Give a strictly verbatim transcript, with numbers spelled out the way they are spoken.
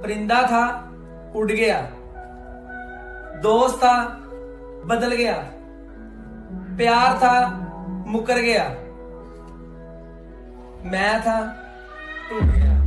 परिंदा था उड़ गया, दोस्त था बदल गया, प्यार था मुकर गया, मैं था टूट गया।